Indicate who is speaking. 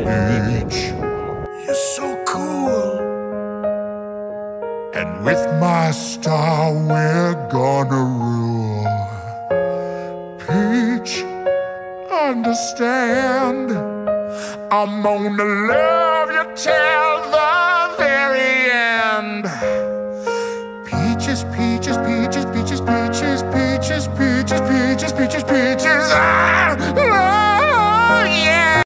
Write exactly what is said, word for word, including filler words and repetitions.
Speaker 1: Peach, you're so cool. And with my star we're gonna rule. Peach, understand, I'm gonna love you till the very end. Peaches, peaches.